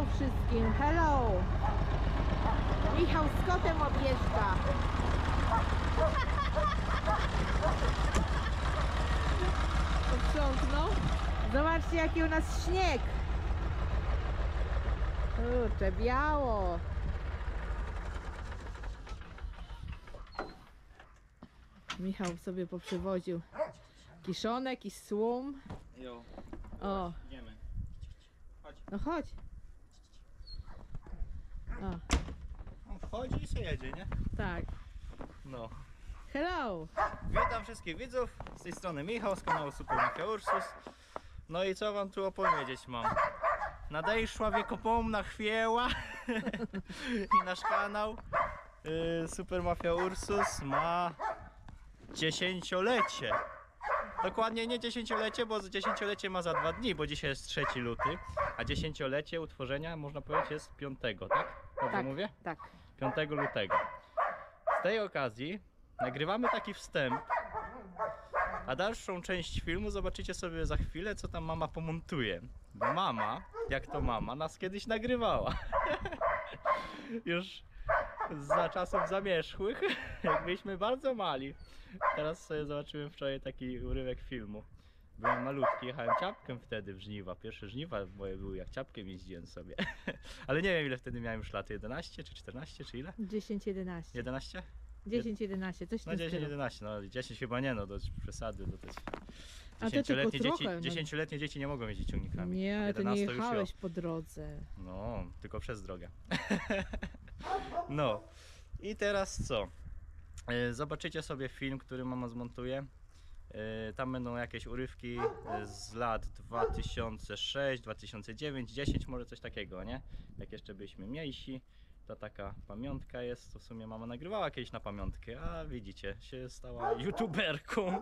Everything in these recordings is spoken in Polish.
wszystkim, hello! Michał z kotem objeżdża. Poprzątnął. Zobaczcie, jaki u nas śnieg. Kurczę, biało. Michał sobie poprzywoził kiszonek i słom. Jo. O. Idziemy. Chodź. No chodź. O, On wchodzi i sobie jedzie, nie? tak. No. Hello! Witam wszystkich widzów. Z tej strony Michał z kanału Super Mafia Ursus. No i co wam tu opowiedzieć mam? Nadejszła wiekopomna chwieła i nasz kanał Super Mafia Ursus ma dziesięciolecie. Dokładnie nie dziesięciolecie, bo dziesięciolecie ma za 2 dni, bo dzisiaj jest 3 luty, a dziesięciolecie utworzenia można powiedzieć jest 5, tak? Dobrze Tak, mówię? tak. 5 lutego. Z tej okazji nagrywamy taki wstęp, a dalszą część filmu zobaczycie sobie za chwilę, co tam mama pomontuje. Bo mama, jak to mama, nas kiedyś nagrywała. Już za czasów zamierzchłych, jak byliśmy bardzo mali. Teraz sobie zobaczyłem wczoraj taki urywek filmu. Byłem malutki, jechałem ciapkiem wtedy w żniwa. Pierwsze żniwa moje były, jak ciapkiem jeździłem sobie. Ale nie wiem, ile wtedy miałem już lat, 11 czy 14 czy ile? 10-11. 11? 10-11, coś w No tym stylu. 10-11, no 10 chyba nie, no to przesady. To jest... A to tylko trochę, no. 10-letnie dzieci nie mogą jeździć ciągnikami. Nie, to nie 11 już jechałeś jo. po drodze. No, tylko przez drogę. No i teraz co? Zobaczycie sobie film, który mama zmontuje. Tam będą jakieś urywki z lat 2006, 2009, 10 może coś takiego, nie? Jak jeszcze byliśmy mniejsi, to taka pamiątka jest, to w sumie mama nagrywała kiedyś na pamiątkę, a widzicie, się stała youtuberką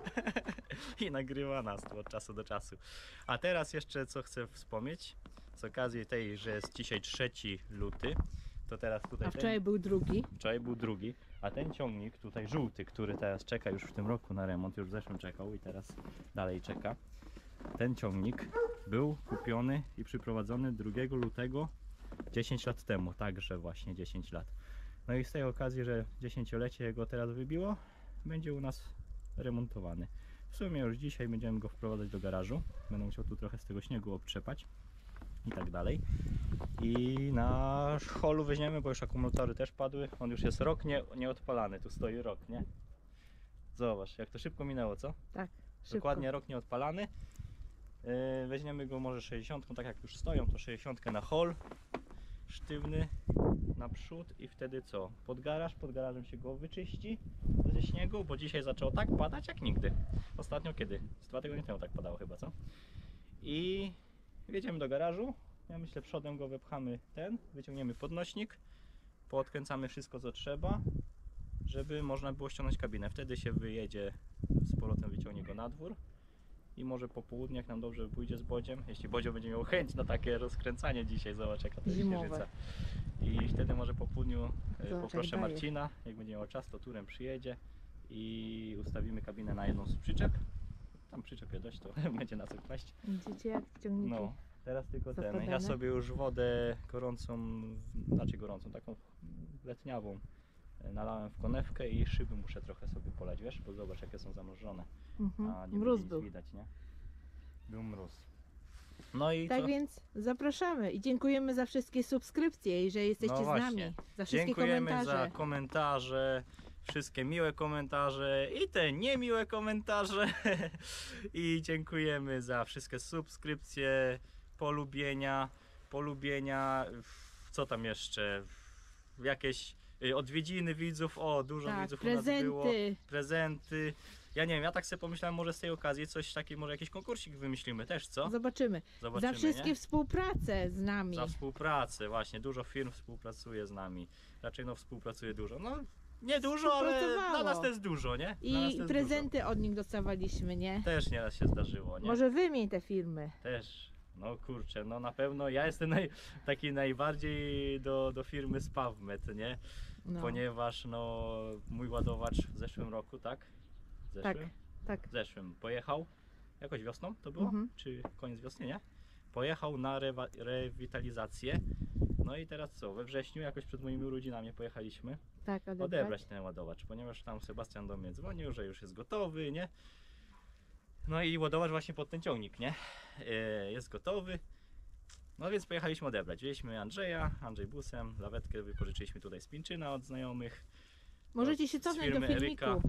i nagrywa nas tu od czasu do czasu. A teraz jeszcze co chcę wspomnieć, z okazji tej, że jest dzisiaj 3 luty, to teraz tutaj... A wczoraj był drugi. Wczoraj był drugi, a ten ciągnik tutaj żółty, który teraz czeka już w tym roku na remont, już w zeszłym czekał i teraz dalej czeka. Ten ciągnik był kupiony i przyprowadzony 2 lutego 10 lat temu, także właśnie 10 lat. No i z tej okazji, że 10-lecie jego teraz wybiło, będzie u nas remontowany. W sumie już dzisiaj będziemy go wprowadzać do garażu. Będę musiał tu trochę z tego śniegu obtrzepać i tak dalej. I na holu weźmiemy, bo już akumulatory też padły. On już jest rok nieodpalany, tu stoi rok, nie? Zobacz, jak to szybko minęło, co? Tak, szybko. Dokładnie rok nieodpalany. Weźmiemy go może 60, tak jak już stoją, to 60 na hol sztywny naprzód i wtedy co? Pod garażem się go wyczyści ze śniegu, bo dzisiaj zaczęło tak padać jak nigdy. Ostatnio kiedy? Z 2 tygodnie temu tak padało chyba, co? I wjedziemy do garażu. Ja myślę, przodem go wepchamy wyciągniemy podnośnik, poodkręcamy wszystko co trzeba, żeby można było ściągnąć kabinę. Wtedy się wyjedzie z powrotem, wyciągnie go na dwór i może po południu, jak nam dobrze pójdzie z Bodziem, jeśli Bodzio będzie miał chęć na takie rozkręcanie dzisiaj, zobacz jaka to jest księżyca. I wtedy może po południu poproszę Marcina, jak będzie miał czas, to turem przyjedzie i ustawimy kabinę na jedną z przyczep. Tam przyczepie dość, to będzie na co kłaść. Widzicie, jak ciągniki. No, teraz tylko zapadane. ja sobie już wodę gorącą, znaczy gorącą, taką letniawą nalałem w konewkę i szyby muszę trochę sobie polać, wiesz, bo zobacz jakie są zamrożone. A nie Mróz nic był. widać, nie? Był mróz. No i Tak co? więc zapraszamy i dziękujemy za wszystkie subskrypcje i że jesteście No z właśnie. nami. Za wszystkie Dziękujemy komentarze. za komentarze, wszystkie miłe komentarze i te niemiłe komentarze. I dziękujemy za wszystkie subskrypcje, polubienia, co tam jeszcze, jakieś odwiedziny widzów, dużo Tak, widzów prezenty. u nas było, prezenty. Ja nie wiem, ja tak sobie pomyślałem, może z tej okazji coś takiego, może jakiś konkursik wymyślimy też, co? Zobaczymy. Zobaczymy, Za wszystkie nie? współpracę z nami. Za współpracę, właśnie, dużo firm współpracuje z nami. Raczej współpracuje dużo. No, nie dużo, ale dla nas to jest dużo, nie? Dla nas to I jest prezenty od nich dostawaliśmy, nie? dużo. Też nieraz się zdarzyło, nie? Może wymień te firmy. Też. No kurczę, no na pewno ja jestem taki najbardziej do firmy Spawmet, nie? No. Ponieważ mój ładowacz w zeszłym roku, tak? Tak, tak. W zeszłym pojechał. Jakoś wiosną to było? Czy koniec wiosny, nie? pojechał na rewitalizację. No i teraz co, we wrześniu jakoś przed moimi urodzinami pojechaliśmy Tak, odebrać ten ładowacz, ponieważ tam Sebastian do mnie dzwonił, że już jest gotowy, nie? No i ładowacz właśnie pod ten ciągnik, nie? Jest gotowy. No więc pojechaliśmy odebrać. Wzięliśmy Andrzej busem, lawetkę wypożyczyliśmy tutaj z Pińczyna od znajomych. Możecie się z cofnąć do firmy filmiku. Eryka.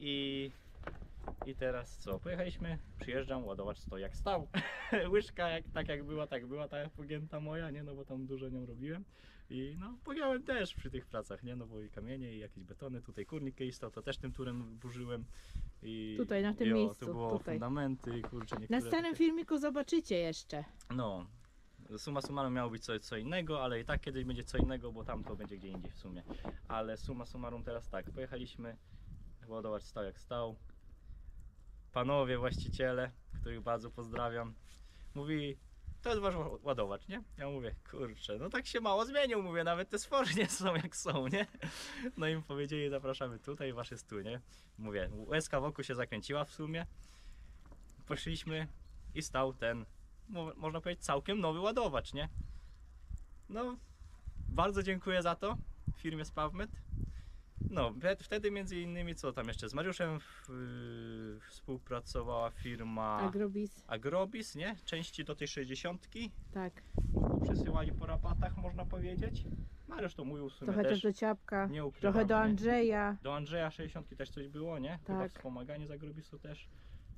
I teraz co? Pojechaliśmy, przyjeżdżam, ładowacz stoi jak stał. Łyżka tak była, ta jak pogięta moja, nie? No bo tam dużo nią robiłem. I no pogiąłem też przy tych pracach, nie? No bo i kamienie, i jakieś betony, tutaj kurnik kiedyś stał, to też tym turem burzyłem. I Tutaj, na tym jo, miejscu, tu było tutaj. fundamenty, kurczę, Na niektóre starym takie- filmiku zobaczycie jeszcze. No, summa summarum miało być co innego, ale i tak kiedyś będzie co innego, bo tam to będzie gdzie indziej w sumie. Ale summa summarum teraz tak, pojechaliśmy, ładowacz stał jak stał. Panowie właściciele, których bardzo pozdrawiam, mówi, to jest wasz ładowacz, nie? Ja mówię, kurczę, no tak się mało zmienił, mówię, nawet te stwory nie są jak są, nie? No im powiedzieli, zapraszamy tutaj, wasz jest tu, nie? Mówię, łezka wokół się zakręciła w sumie. Poszliśmy i stał ten, można powiedzieć, całkiem nowy ładowacz, nie? No, bardzo dziękuję za to firmie Spawmet. No, wtedy między innymi, co tam jeszcze, z Mariuszem współpracowała firma Agrobis, nie? Części do tej 60. Tak. Przysyłali po rabatach, można powiedzieć. Mariusz to mówił w sumie Trochę też do Ciapka, nie ukrywamy, trochę do nie? Andrzeja. Do Andrzeja 60 też coś było, nie? Chyba Tak. wspomaganie z Agrobisu też.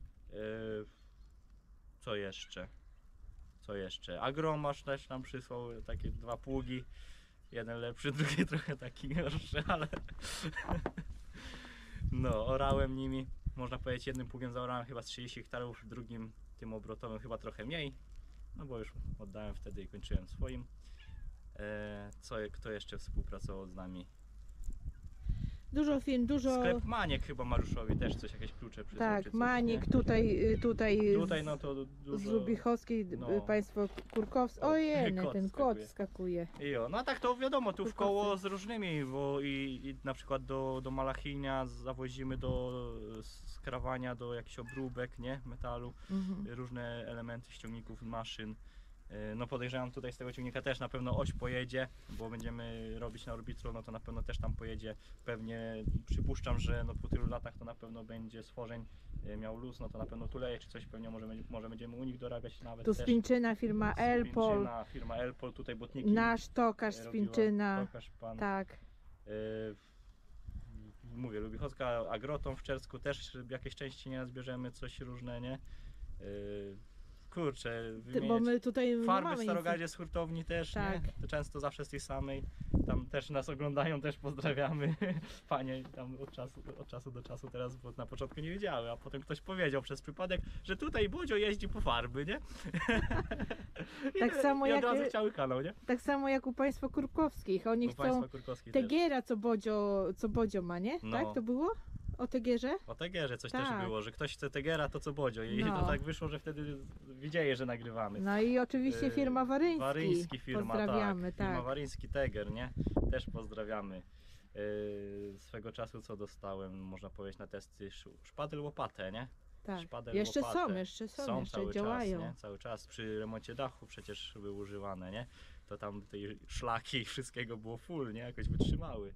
Co jeszcze? Co jeszcze? Agromasz też nam przysłał takie 2 pługi. Jeden lepszy, drugi trochę taki gorszy, ale no, orałem nimi. Można powiedzieć, jednym pługiem zaorałem chyba z 30 hektarów, drugim tym obrotowym chyba trochę mniej. No bo już oddałem wtedy i kończyłem swoim. Kto jeszcze współpracował z nami? Dużo film, dużo... Sklep Maniek chyba Mariuszowi też coś, jakieś klucze przysłał. Tak, czy coś, Maniek, nie? tutaj No to dużo... z Lubichowskiej, no. państwo Kurkowscy. O, Ojej, kot ten skakuje. kot skakuje. Jo, no a tak to wiadomo, tu w Kurkowcy. koło z różnymi, bo i na przykład do Malachinia zawozimy do skrawania, do jakichś obróbek, nie, metalu, różne elementy ściągników, maszyn. No podejrzewam, tutaj z tego ciągnika też na pewno oś pojedzie, bo będziemy robić na Orbitro, no to na pewno też tam pojedzie. Pewnie przypuszczam, że no po tylu latach to na pewno będzie stworzeń miał luz, no to na pewno tuleje czy coś, pewnie może będziemy u nich dorabiać nawet Tu z też. Pińczyna firma Elpol, Firma Elpol, tutaj botniki. nasz tokarz z robiła, Pińczyna. tokarz pan. Tak. Mówię, Lubichowska Agroton w Czersku też jakieś części nie zbierzemy, coś różne, nie? Kurczę, Bo my tutaj nie farby mamy w nic. Starogardzie z hurtowni też, Tak. nie? To często zawsze z tej samej. Tam też nas oglądają, też pozdrawiamy. Panie tam od czasu do czasu teraz, bo na początku nie wiedziały, a potem ktoś powiedział przez przypadek, że tutaj Bodzio jeździ po farby, nie? Tak samo I od jak- razu chciały kanał, nie? Tak samo jak u państwa Kurkowskich. Oni U chcą państwa Kurkowskich też. Tegiera, co Bodzio ma, nie? No. Tak to było? O Tegierze? O Tegierze coś Tak. też było, że ktoś chce Tegera, to co Bodzio. I No. to tak wyszło, że wtedy widzieli, że nagrywamy. No i oczywiście firma Waryński. Waryński firma, Pozdrawiamy, tak. Firma tak. Waryński Teger, nie? Też pozdrawiamy. Swego czasu co dostałem, można powiedzieć, na testy szpadel łopatę, nie? Tak. Szpadel, Jeszcze łopatę. są, jeszcze cały działają. czas, nie? Cały czas przy remoncie dachu przecież były używane, nie? To tam tej szlaki i wszystkiego było full, nie? Jakoś wytrzymały.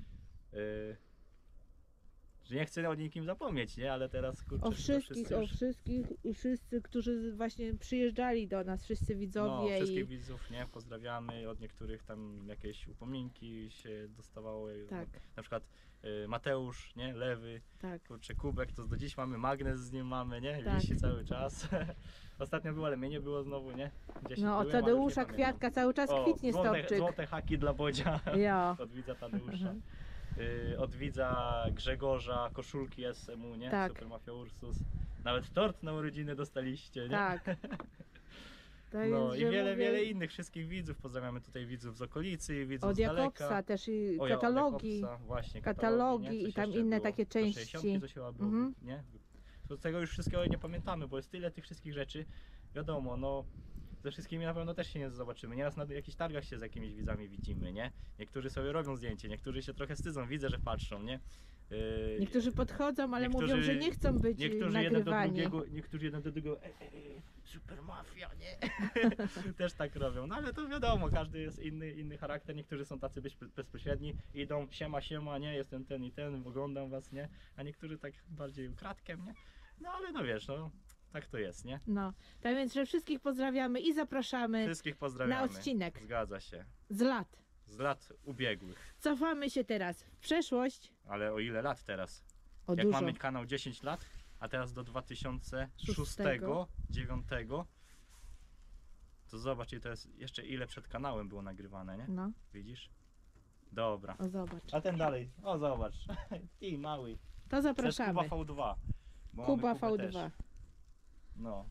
Że nie chcę o nikim zapomnieć, nie? Ale teraz kurczę, O to wszystkich, wszyscy już- wszyscy, którzy właśnie przyjeżdżali do nas, wszyscy No, widzowie wszystkich i widzów, nie? Pozdrawiamy. Od niektórych tam jakieś upominki się dostawało. tak, Na przykład Mateusz, nie? Lewy, tak. kurczę, Kubek, to do dziś mamy magnes z nim mamy, nie? Tak. Wisi cały czas. Ostatnio było, ale mnie nie było znowu, nie? Gdzieś No od byłem, ale już Tadeusza nie pamiętam. Kwiatka cały czas O, kwitnie złote, stopczyk. złote haki dla Bodzia. Ja. Od widza Tadeusza. Od widza Grzegorza, koszulki SMU, nie? Tak. Super Mafia Ursus. Nawet tort na urodziny dostaliście, nie? Tak. To No jest, i że wiele, mówię, wiele innych wszystkich widzów. Pozdrawiamy tutaj widzów z okolicy, widzów od z daleka. Jakobsa też i O, katalogi. od Jakobsa, właśnie, katalogi nie? i Coś tam jeszcze inne było. takie Do części. 60 coś chyba było, Mhm. nie? To tego już wszystkiego nie pamiętamy, bo jest tyle tych wszystkich rzeczy. Wiadomo, no ze wszystkimi na pewno też się nie zobaczymy. Nieraz na jakichś targach się z jakimiś widzami widzimy, nie? Niektórzy sobie robią zdjęcie, niektórzy się trochę wstydzą, widzę, że patrzą, nie? Niektórzy podchodzą, ale niektórzy- mówią, że nie chcą być nagrywani. Niektórzy jeden do drugiego, super mafia, nie? Też tak robią, no ale to wiadomo, każdy jest inny charakter, niektórzy są tacy bezpośredni, idą, siema, nie? Jestem ten i ten, oglądam was, nie? A niektórzy tak bardziej ukradkiem, nie? No ale no wiesz, no tak to jest, nie? No, tak więc, że wszystkich pozdrawiamy i zapraszamy Wszystkich pozdrawiamy. na odcinek Zgadza się. z lat. Z lat ubiegłych. Cofamy się teraz w przeszłość. Ale o ile lat teraz? O Jak dużo. mamy kanał 10 lat, a teraz do 2006, Szóstego. 2009, to zobacz, to jest jeszcze ile przed kanałem było nagrywane, nie? No, Widzisz? Dobra. o zobacz. A ten dalej, o zobacz, ty mały. To To jest zapraszamy. Kuba V2. Bo Kuba mamy Kubę V2. też. No.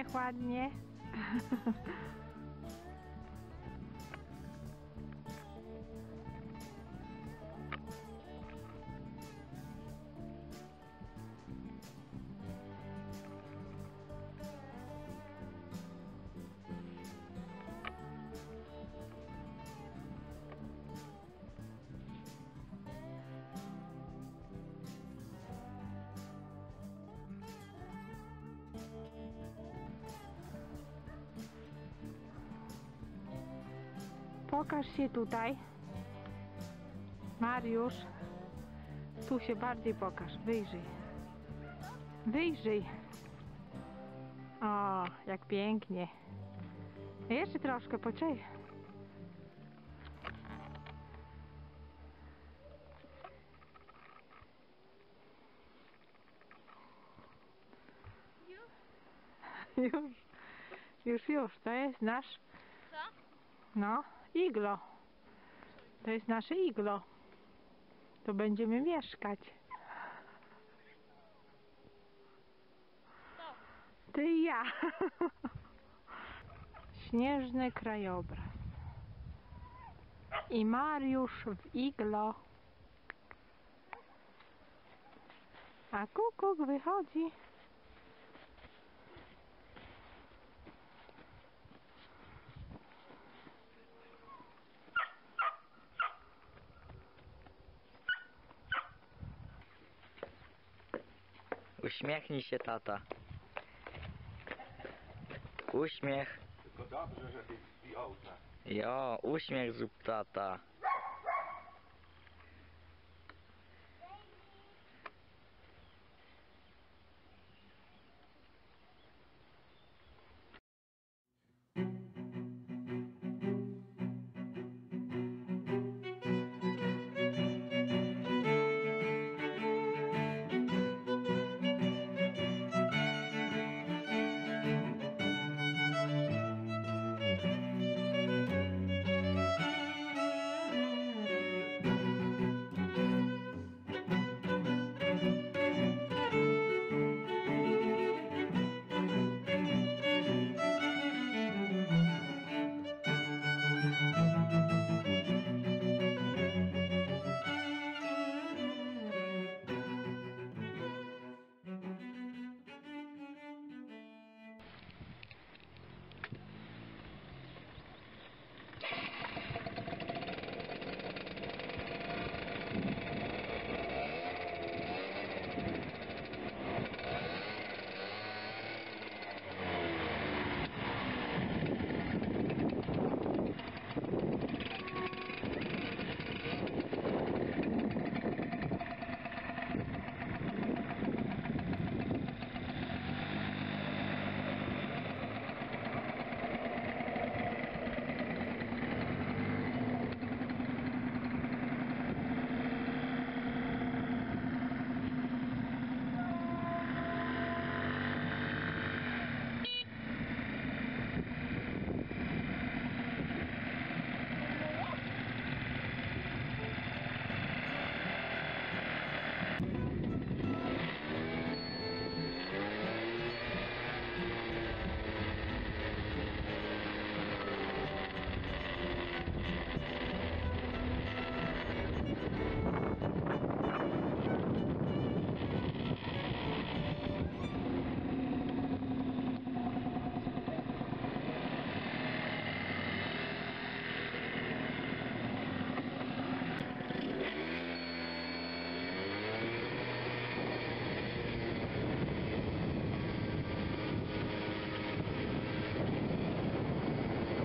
uśmiech ładnie. Pokaż się tutaj. Mariusz. Tu się bardziej pokaż. Wyjrzyj. Wyjrzyj. O, jak pięknie. Jeszcze troszkę, poczekaj. Już. To jest nasz... Co? No, iglo. To jest nasze iglo. To będziemy mieszkać. Ty i ja. Śnieżny krajobraz. I Mariusz w iglo. A kukuk wychodzi. Uśmiechnij się, tata. Uśmiech. Tylko dobrze, że ty zdjął. Jo, uśmiech zrób, tata.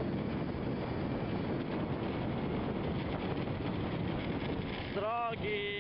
Drogi!